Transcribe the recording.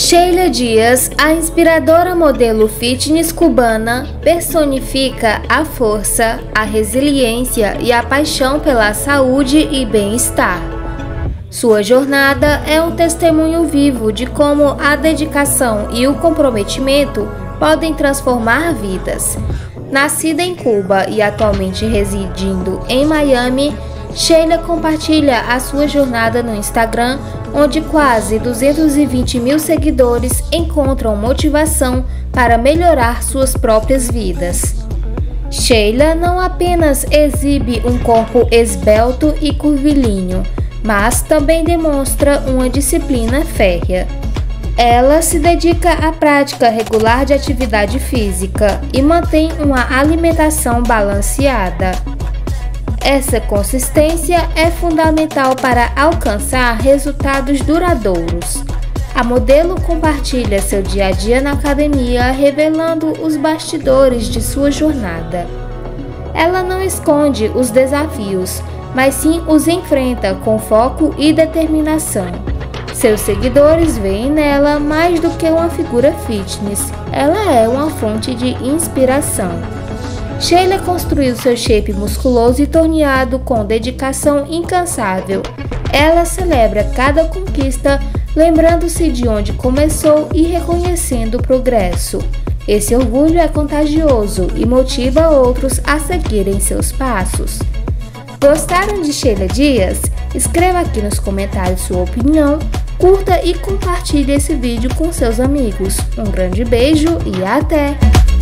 Sheila Dias, a inspiradora modelo fitness cubana, personifica a força, a resiliência e a paixão pela saúde e bem-estar. Sua jornada é um testemunho vivo de como a dedicação e o comprometimento podem transformar vidas. Nascida em Cuba e atualmente residindo em Miami, Sheila compartilha a sua jornada no Instagram, onde quase 220 mil seguidores encontram motivação para melhorar suas próprias vidas. Sheila não apenas exibe um corpo esbelto e curvilíneo, mas também demonstra uma disciplina férrea. Ela se dedica à prática regular de atividade física e mantém uma alimentação balanceada. Essa consistência é fundamental para alcançar resultados duradouros. A modelo compartilha seu dia a dia na academia, revelando os bastidores de sua jornada. Ela não esconde os desafios, mas sim os enfrenta com foco e determinação. Seus seguidores veem nela mais do que uma figura fitness, ela é uma fonte de inspiração. Sheila construiu seu shape musculoso e torneado com dedicação incansável. Ela celebra cada conquista, lembrando-se de onde começou e reconhecendo o progresso. Esse orgulho é contagioso e motiva outros a seguirem seus passos. Gostaram de Sheila Dias? Escreva aqui nos comentários sua opinião, curta e compartilhe esse vídeo com seus amigos. Um grande beijo e até!